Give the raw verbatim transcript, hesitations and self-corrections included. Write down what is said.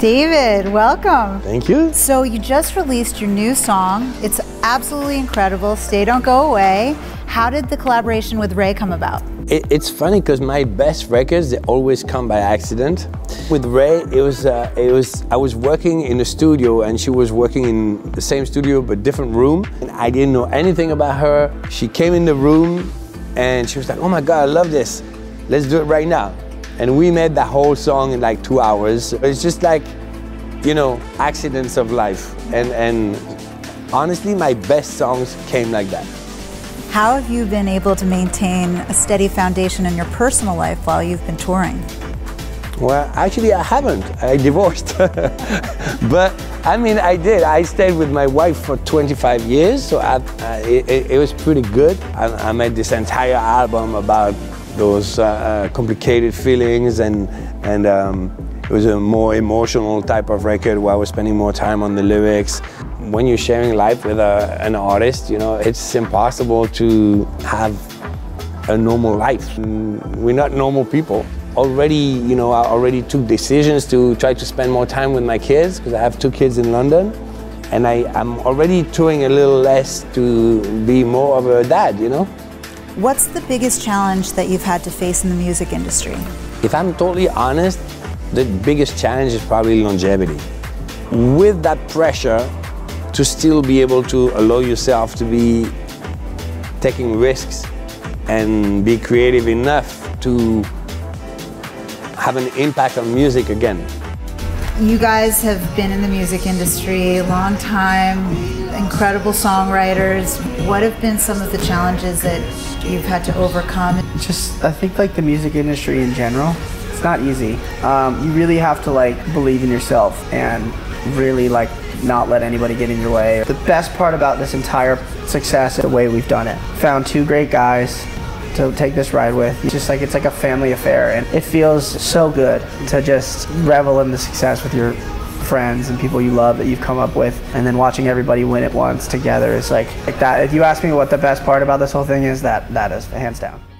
David, welcome. Thank you. So you just released your new song. It's absolutely incredible, Stay Don't Go Away. How did the collaboration with Ray come about? It, it's funny because my best records, they always come by accident. With Ray, it was, uh, it was, I was working in a studio and she was working in the same studio but different room. And I didn't know anything about her. She came in the room and she was like, oh my God, I love this. Let's do it right now. And we made that whole song in like two hours. It's just like, you know, accidents of life. And, and honestly, my best songs came like that. How have you been able to maintain a steady foundation in your personal life while you've been touring? Well, actually I haven't. I divorced. But I mean, I did. I stayed with my wife for twenty-five years, so I, uh, it, it was pretty good. I, I made this entire album about those uh, complicated feelings, and, and um, it was a more emotional type of record where I was spending more time on the lyrics. When you're sharing life with a, an artist, you know, it's impossible to have a normal life. We're not normal people. Already, you know, I already took decisions to try to spend more time with my kids because I have two kids in London, and I, I'm already touring a little less to be more of a dad, you know? What's the biggest challenge that you've had to face in the music industry? If I'm totally honest, the biggest challenge is probably longevity. With that pressure to still be able to allow yourself to be taking risks and be creative enough to have an impact on music again. You guys have been in the music industry a long time, incredible songwriters. What have been some of the challenges that you've had to overcome? Just, I think like the music industry in general, it's not easy. Um, you really have to like believe in yourself and really like not let anybody get in your way. The best part about this entire success is the way we've done it. Found two great guys to take this ride with. It's just like, it's like a family affair, and it feels so good to just revel in the success with your friends and people you love that you've come up with, and then watching everybody win at once together is like, like that. If you ask me what the best part about this whole thing is, that that is hands down.